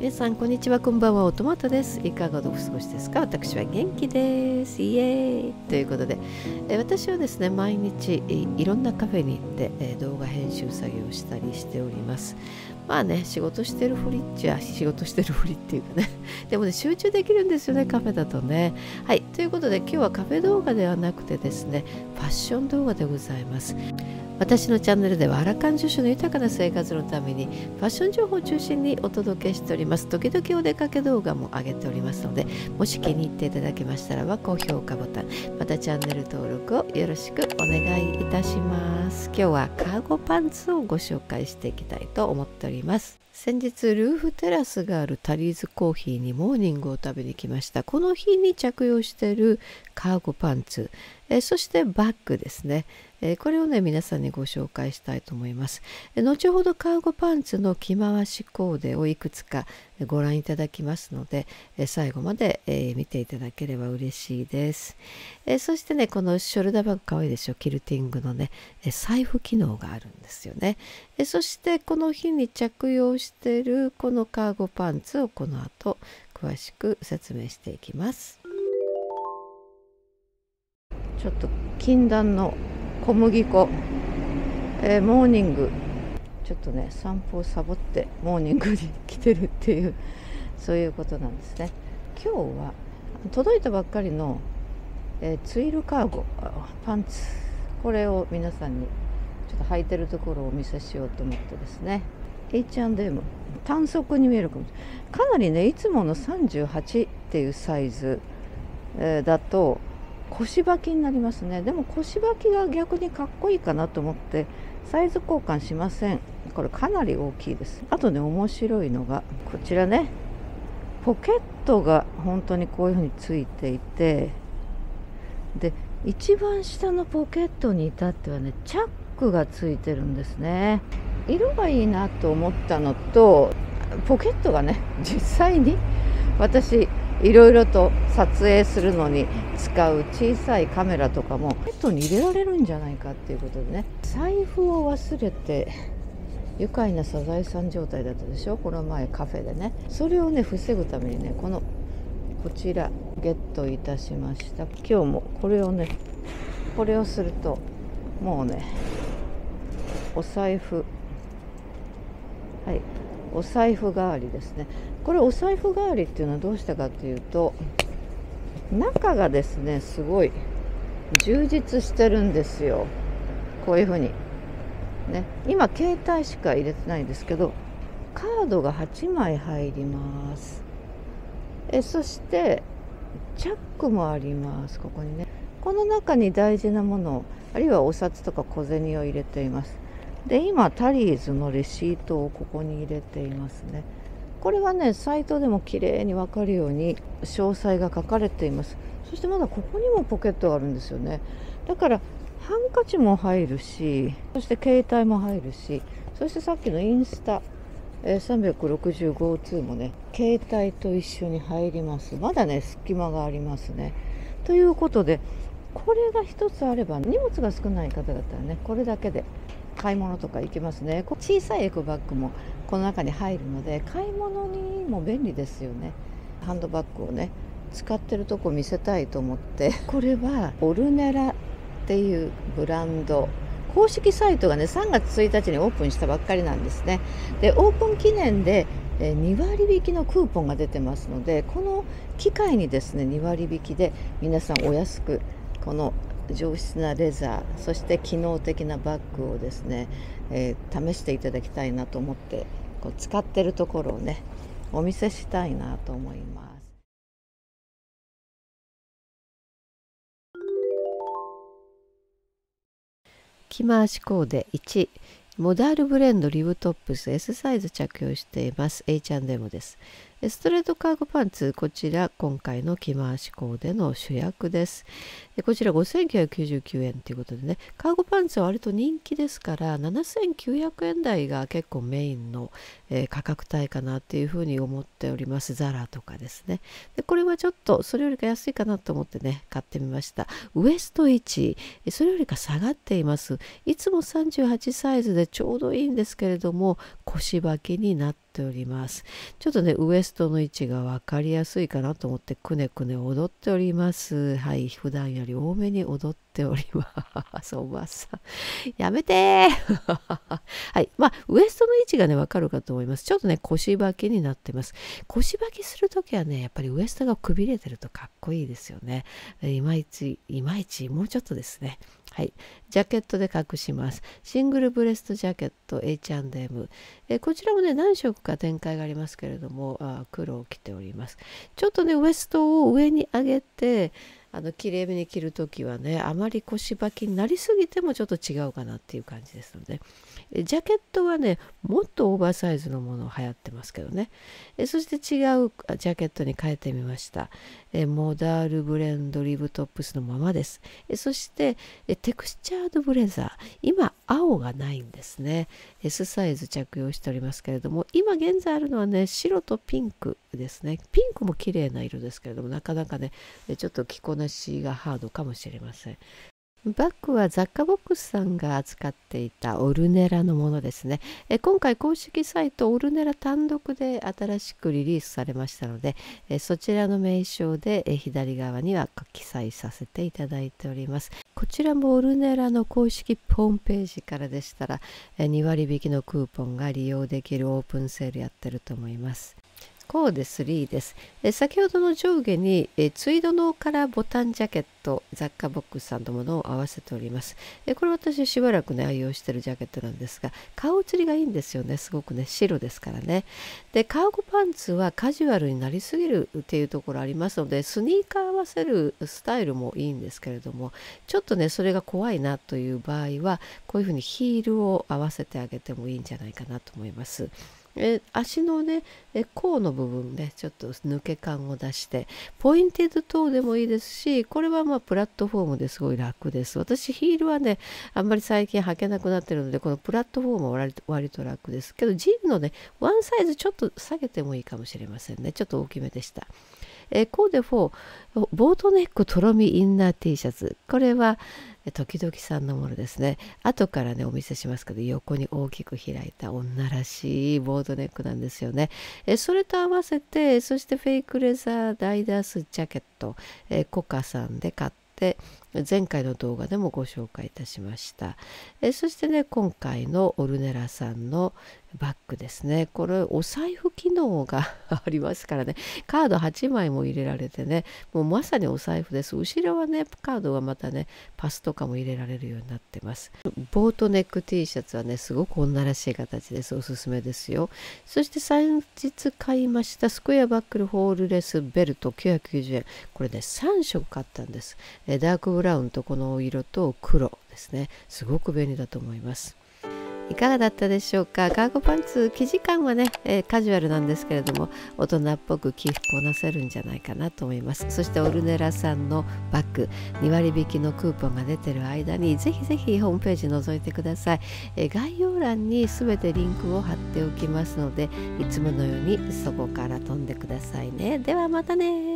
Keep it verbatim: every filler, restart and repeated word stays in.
皆さんこんにちは、こんばんは。おトマトです。いかがお過ごしですか？私は元気です。イエーイということで、え私はですね、毎日いろんなカフェに行ってえ動画編集作業をしたりしております。まあね、仕事してるふりっちゃ仕事してるふりっていうかねでもね、集中できるんですよね、カフェだとね。はい、ということで今日はカフェ動画ではなくてですね、ファッション動画でございます。私のチャンネルではアラカン女子の豊かな生活のためにファッション情報を中心にお届けしております。時々お出かけ動画も上げておりますので、もし気に入っていただけましたらば高評価ボタン、またチャンネル登録をよろしくお願いいたします。今日はカーゴパンツをご紹介していきたいと思っております。先日ルーフテラスがあるタリーズコーヒーにモーニングを食べに来ました。この日に着用しているカーゴパンツ、えそしてバッグですね、えこれをね皆さんにご紹介したいと思います。え後ほどカーゴパンツの着回しコーデをいくつかご覧いただきますので、え最後まで、え見ていただければ嬉しいです。えそしてね、このショルダーバッグかわいいでしょ。キルティングのね、え財布機能があるんですよね。えそしてこの日に着用しているこのカーゴパンツをこの後詳しく説明していきます。ちょっと禁断の小麦粉、えー、モーニングちょっとね散歩をサボってモーニングに来てるっていうそういうことなんですね。今日は届いたばっかりの、えー、ツイルカーゴパンツ、これを皆さんにちょっと履いてるところをお見せしようと思ってですね。 エイチアンドエム 短足に見えるかもしれない。かなりねいつものさんじゅうはちっていうサイズ、えー、だと腰履きになりますね。でも腰履きが逆にかっこいいかなと思ってサイズ交換しません。これかなり大きいです。あとね面白いのがこちらね、ポケットが本当にこういうふうについていて、で一番下のポケットに至ってはねチャックがついてるんですね。色がいいなと思ったのと、ポケットがね実際に私いろいろと撮影するのに使う小さいカメラとかもポケットに入れられるんじゃないかっていうことでね、財布を忘れて愉快なサザエさん状態だったでしょ、この前カフェでね。それをね防ぐためにねこのこちらゲットいたしました。今日もこれをねこれをするともうねお財布、はいお財布代わりですね。これお財布代わりっていうのはどうしたかというと、中がですねすごい充実してるんですよ。こういうふうにね、今携帯しか入れてないんですけどカードがはちまい入ります。えそしてチャックもあります。ここにね、この中に大事なもの、あるいはお札とか小銭を入れています。で今タリーズのレシートをここに入れていますね。これはねサイトでも綺麗に分かるように詳細が書かれています。そしてまだここにもポケットがあるんですよね。だからハンカチも入るし、そして携帯も入るし、そしてさっきのインスタ、えー、さんびゃくろくじゅうご通もね携帯と一緒に入ります。まだね隙間がありますね。ということでこれが一つあれば荷物が少ない方だったらねこれだけで買い物とか行きますね。小さいエコバッグもこの中に入るので買い物にも便利ですよね。ハンドバッグをね使ってるとこ見せたいと思って、これはオルネラっていうブランド、公式サイトがねさんがつついたちにオープンしたばっかりなんですね。でオープン記念でに割引きのクーポンが出てますので、この機会にですねに割引きで皆さんお安くこの上質なレザー、そして機能的なバッグをですね、えー、試していただきたいなと思ってこう使ってるところをねお見せしたいなと思います。着回しコーデいち、モダールブレンドリブトップス エス サイズ着用しています。 エイチアンドエム です。ストレートカーゴパンツ、こちら今回の着回しコーデの主役です。こちらごせんきゅうひゃくきゅうじゅうきゅうえんということでね、カーゴパンツは割と人気ですからななせんきゅうひゃくえん台が結構メインの、えー、価格帯かなっていうふうに思っております。ザラとかですね。でこれはちょっとそれよりか安いかなと思ってね買ってみました。ウエスト位置、それよりか下がっています。いつもさんじゅうはちサイズでちょうどいいんですけれども腰履きになってっております。ちょっとねウエストの位置が分かりやすいかなと思ってくねくね踊っております。はい、普段より多めに踊っております。おばさんやめてはい、まあウエストの位置がね分かるかと思います。ちょっとね腰履きになってます。腰履きするときはねやっぱりウエストがくびれてるとかっこいいですよね。いまいちいまいちもうちょっとですね。はい、ジャケットで隠します。シングルブレストジャケット エイチアンドエム。えこちらもね何色か展開がありますけれども、あ黒を着ております。ちょっとねウエストを上に上げてあのきれいめに着るときはねあまり腰履きになりすぎてもちょっと違うかなっていう感じですので、えジャケットはねもっとオーバーサイズのもの流行ってますけどね。えそして違うジャケットに変えてみました。えモダールブレンドリブトップスのままです。えそしてえテクスチャードブレザー、今青がないんですね。 エス サイズ着用しておりますけれども、今現在あるのはね白とピンクですね。ピンクも綺麗な色ですけれども、なかなかねちょっと着こなしがハードかもしれません。バッグは雑貨ボックスさんが扱っていたオルネラのものですね。え今回公式サイトオルネラ単独で新しくリリースされましたので、えそちらの名称でえ左側には記載させていただいております。こちらもオルネラの公式ホームページからでしたらえに割引のクーポンが利用できるオープンセールやってると思います。コーデスリーです。え先ほどの上下にえツイードのカラーボタンジャケット、雑貨ボックスさんのものを合わせております。えこれ私しばらくね愛用してるジャケットなんですが、顔写りがいいんですよね。すごくね白ですからね。でカーゴパンツはカジュアルになりすぎるっていうところありますので、スニーカー合わせるスタイルもいいんですけれども、ちょっとねそれが怖いなという場合はこういうふうにヒールを合わせてあげてもいいんじゃないかなと思います。え足のねえ甲の部分ねちょっと抜け感を出してポインテッドトーでもいいですし、これはまあプラットフォームですごい楽です。私ヒールはねあんまり最近履けなくなってるので、このプラットフォームは割と割と楽ですけど、ジーンのねワンサイズちょっと下げてもいいかもしれませんね。ちょっと大きめでした。えー、コーデフォーボートネックとろみインナー T シャツ、これは時々さんのものですね。後からねお見せしますけど、横に大きく開いた女らしいボートネックなんですよね。えそれと合わせて、そしてフェイクレザーダイダースジャケット、えコカさんで買って前回の動画でもご紹介いたしました。えそしてね今回のオルネラさんのバッグですね。これお財布機能がありますからね、カードはちまいも入れられてね、もうまさにお財布です。後ろはねカードはまたねパスとかも入れられるようになってます。ボートネック T シャツはねすごく女らしい形です。おすすめですよ。そして先日買いましたスクエアバックルホールレスベルトきゅうひゃくきゅうじゅうえん、これねさん色買ったんです。ダークブラウンとこの色と黒ですね。すごく便利だと思います。いかがだったでしょうか。カーゴパンツ生地感はね、えー、カジュアルなんですけれども、大人っぽく着こなせるんじゃないかなと思います。そしてオルネラさんのバッグに割引きのクーポンが出てる間にぜひぜひホームページ覗いてください。えー、概要欄に全てリンクを貼っておきますので、いつものようにそこから飛んでくださいね。ではまたね。